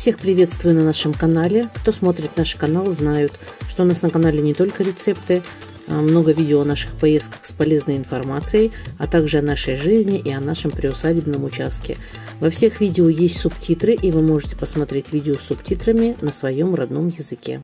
Всех приветствую на нашем канале. Кто смотрит наш канал, знают, что у нас на канале не только рецепты, много видео о наших поездках с полезной информацией, а также о нашей жизни и о нашем приусадебном участке. Во всех видео есть субтитры, и вы можете посмотреть видео с субтитрами на своем родном языке.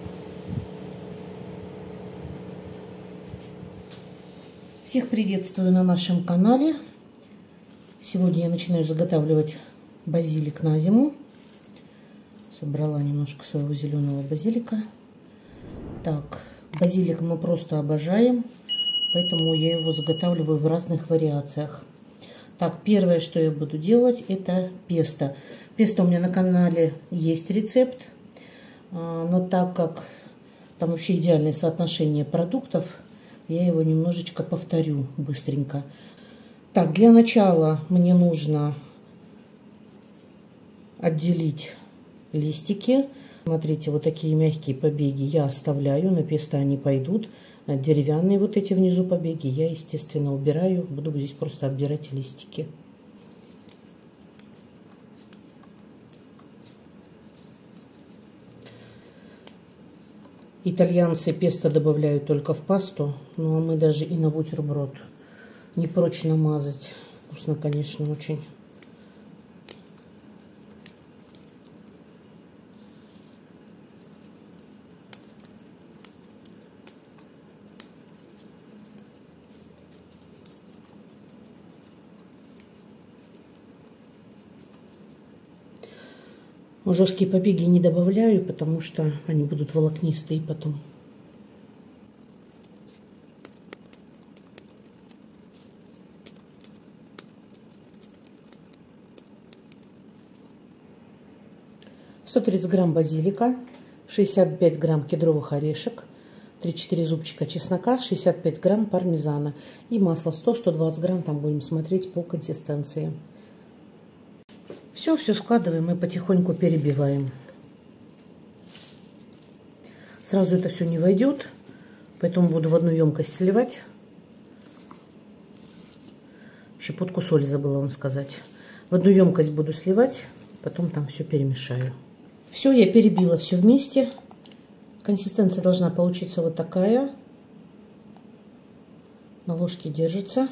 Всех приветствую на нашем канале. Сегодня я начинаю заготавливать базилик на зиму. Собрала немножко своего зеленого базилика. Так, базилик мы просто обожаем, поэтому я его заготавливаю в разных вариациях. Так, первое, что я буду делать, это песто. Песто у меня на канале есть рецепт, но так как там вообще идеальное соотношение продуктов, я его немножечко повторю быстренько. Так, для начала мне нужно отделить листики. Смотрите, вот такие мягкие побеги я оставляю, на песто они пойдут. Деревянные вот эти внизу побеги я, естественно, убираю. Буду здесь просто обдирать листики. Итальянцы песто добавляют только в пасту, ну а мы даже и на бутерброд не прочь намазать. Вкусно, конечно, очень. Жесткие побеги не добавляю, потому что они будут волокнистые потом. «130 грамм базилика, 65 грамм кедровых орешек, 3-4 зубчика чеснока, 65 грамм пармезана и масло 100-120 грамм, там будем смотреть по консистенции». Все складываем и потихоньку перебиваем. Сразу это все не войдет, поэтому буду в одну емкость сливать. Щепотку соли забыла вам сказать. В одну емкость буду сливать, потом там все перемешаю. Все, я перебила все вместе. Консистенция должна получиться вот такая. На ложке держится.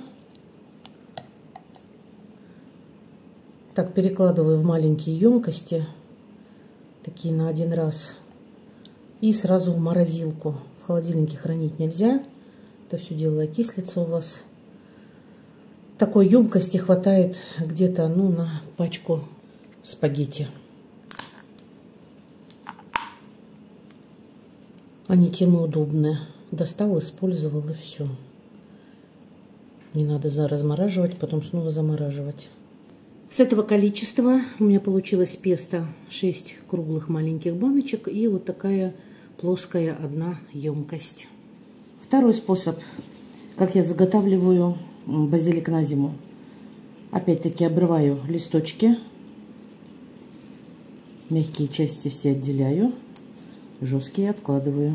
Так, перекладываю в маленькие емкости, такие на один раз, и сразу в морозилку. В холодильнике хранить нельзя, это все дело окислится у вас. Такой емкости хватает где-то, ну, на пачку спагетти. Они тем и удобные. Достал, использовал, и все. Не надо размораживать, потом снова замораживать. С этого количества у меня получилось песто 6 круглых маленьких баночек и вот такая плоская одна емкость. Второй способ, как я заготавливаю базилик на зиму. Опять-таки обрываю листочки, мягкие части все отделяю, жесткие откладываю.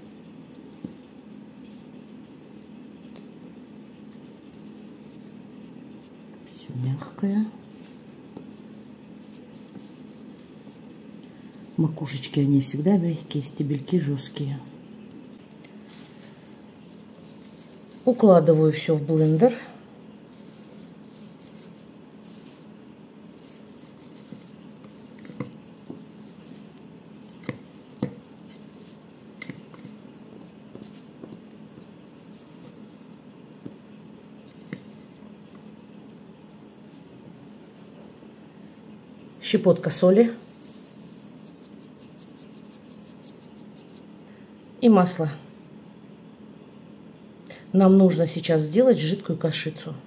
Все мягкое. Макушечки они всегда мягкие, стебельки жесткие. Укладываю все в блендер. Щепотка соли. И масло. Нам нужно сейчас сделать жидкую кашицу.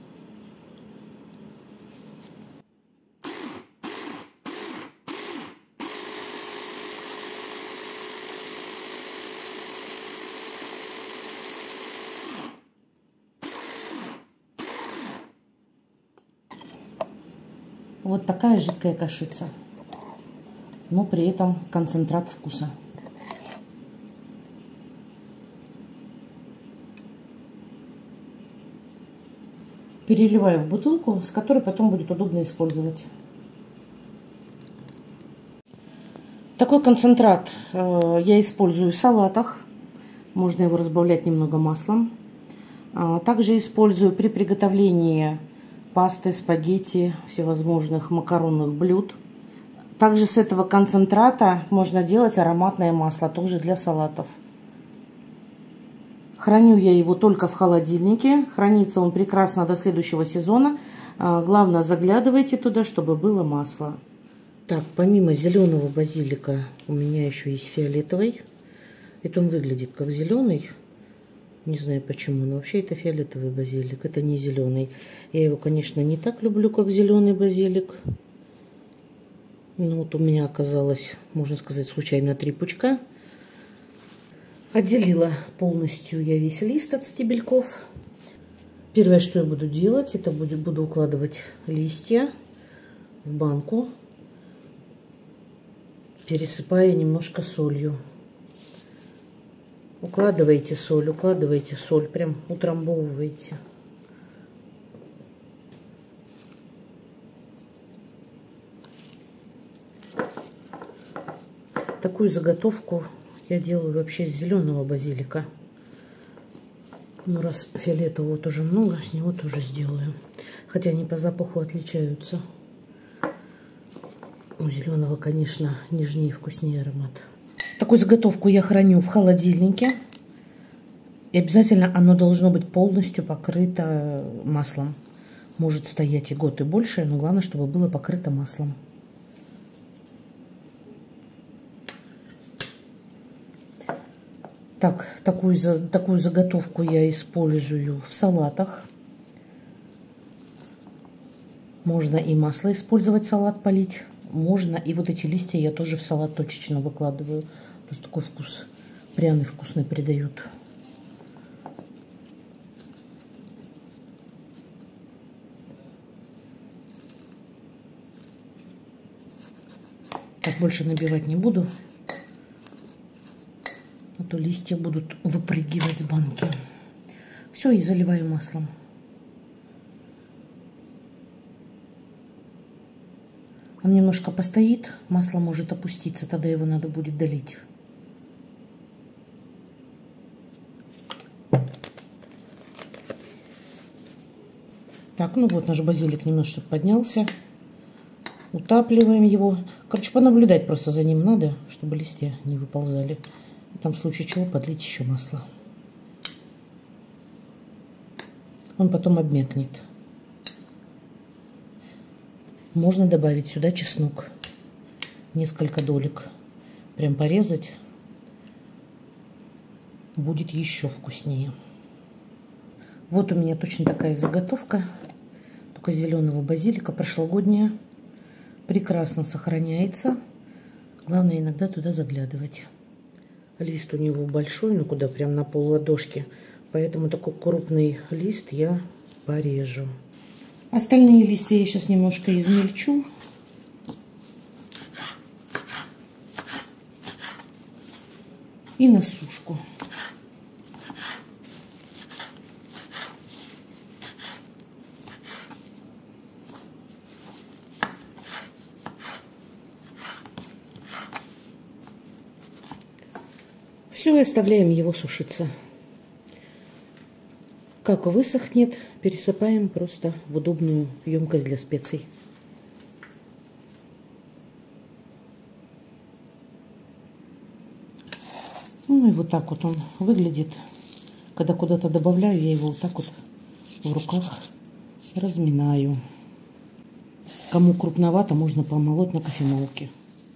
Вот такая жидкая кашица, но при этом концентрат вкуса. переливаю в бутылку, с которой потом будет удобно использовать. Такой концентрат я использую в салатах. Можно его разбавлять немного маслом. Также использую при приготовлении пасты, спагетти, всевозможных макаронных блюд. Также с этого концентрата можно делать ароматное масло, тоже для салатов. Храню я его только в холодильнике. Хранится он прекрасно до следующего сезона. Главное, заглядывайте туда, чтобы было масло. Так, помимо зеленого базилика у меня еще есть фиолетовый. Это он выглядит как зеленый. Не знаю почему, но вообще это фиолетовый базилик. Это не зеленый. Я его, конечно, не так люблю, как зеленый базилик. Ну вот у меня оказалось, можно сказать, случайно 3 пучка. Отделила полностью я весь лист от стебельков. Первое, что я буду делать, это буду укладывать листья в банку, пересыпая немножко солью. Укладывайте соль, прям утрамбовывайте. Такую заготовку я делаю вообще с зеленого базилика. Ну, раз фиолетового тоже много, с него тоже сделаю. Хотя они по запаху отличаются. У зеленого, конечно, нежнее и вкуснее аромат. Такую заготовку я храню в холодильнике. И обязательно оно должно быть полностью покрыто маслом. Может стоять и год, и больше, но главное, чтобы было покрыто маслом. Так, такую заготовку я использую в салатах. Можно и масло использовать, салат полить. Можно и вот эти листья я тоже в салат точечно выкладываю. Потому что такой вкус пряный, вкусный придают. Так, больше набивать не буду. А то листья будут выпрыгивать с банки. Все, и заливаю маслом. Он немножко постоит, масло может опуститься, тогда его надо будет долить. Так, ну вот наш базилик немножко поднялся. Утапливаем его. Короче, понаблюдать просто за ним надо, чтобы листья не выползали. И там в случае чего подлить еще масло. Он потом обмякнет. Можно добавить сюда чеснок. Несколько долек. Прям порезать. Будет еще вкуснее. Вот у меня точно такая заготовка. Только зеленого базилика, прошлогодняя. Прекрасно сохраняется. Главное иногда туда заглядывать. Лист у него большой, ну куда прям на пол ладошки. Поэтому такой крупный лист я порежу. Остальные листья я сейчас немножко измельчу. И на сушку. Все, и оставляем его сушиться. Как высохнет, пересыпаем просто в удобную емкость для специй. Ну и вот так вот он выглядит. Когда куда-то добавляю, я его вот так вот в руках разминаю. Кому крупновато, можно помолоть на кофемолке.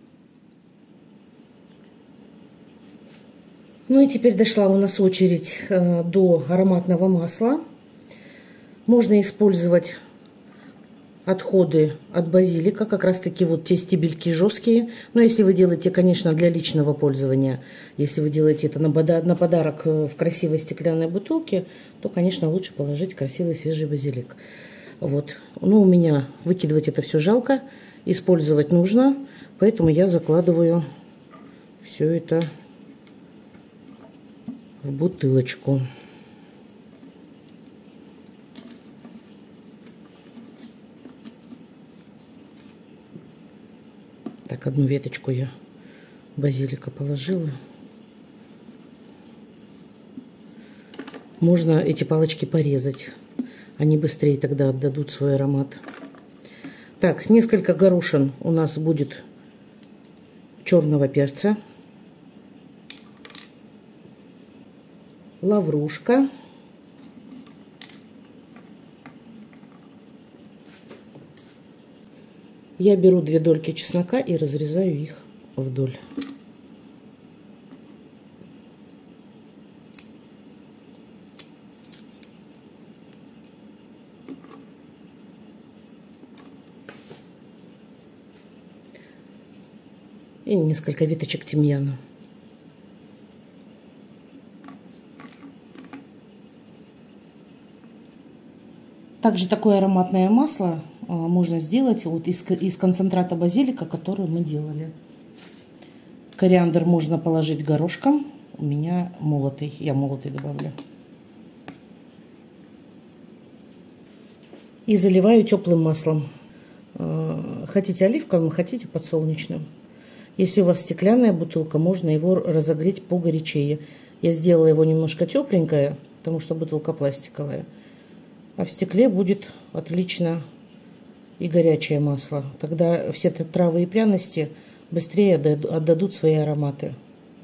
Ну и теперь дошла у нас очередь до ароматного масла. Можно использовать отходы от базилика, как раз таки вот те стебельки жесткие. Но если вы делаете, конечно, для личного пользования, если вы делаете это на подарок в красивой стеклянной бутылке, то, конечно, лучше положить красивый свежий базилик. Вот. Но у меня выкидывать это все жалко, использовать нужно, поэтому я закладываю все это в бутылочку. Так, одну веточку я базилика положила. Можно эти палочки порезать. Они быстрее тогда отдадут свой аромат. Так, несколько горошин у нас будет черного перца. Лаврушка. Я беру 2 дольки чеснока и разрезаю их вдоль. И несколько веточек тимьяна. Также такое ароматное масло можно сделать вот из концентрата базилика, который мы делали. Кориандр можно положить горошком. У меня молотый. Я молотый добавлю. И заливаю теплым маслом. Хотите оливковым, хотите подсолнечным. Если у вас стеклянная бутылка, можно его разогреть погорячее. Я сделала его немножко тепленькое, потому что бутылка пластиковая. А в стекле будет отлично и горячее масло. Тогда все травы и пряности быстрее отдадут свои ароматы.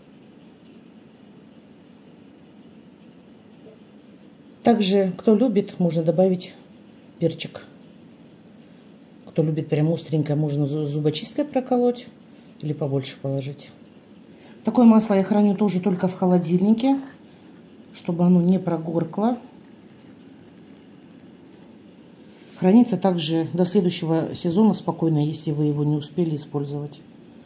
Также, кто любит, можно добавить перчик. Кто любит прям остренькое, можно зубочисткой проколоть или побольше положить. Такое масло я храню тоже только в холодильнике, чтобы оно не прогоркло. Хранится также до следующего сезона спокойно, если вы его не успели использовать.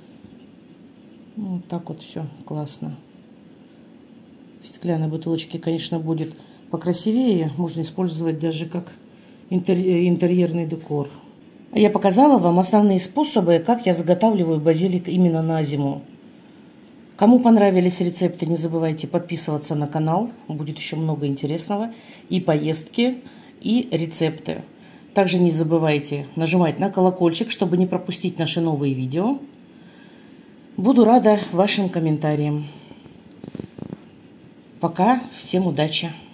Вот так вот все классно. В стеклянной бутылочке, конечно, будет покрасивее. Можно использовать даже как интерьерный декор. Я показала вам основные способы, как я заготавливаю базилик именно на зиму. Кому понравились рецепты, не забывайте подписываться на канал. Будет еще много интересного. И поездки, и рецепты. Также не забывайте нажимать на колокольчик, чтобы не пропустить наши новые видео. Буду рада вашим комментариям. Пока, всем удачи!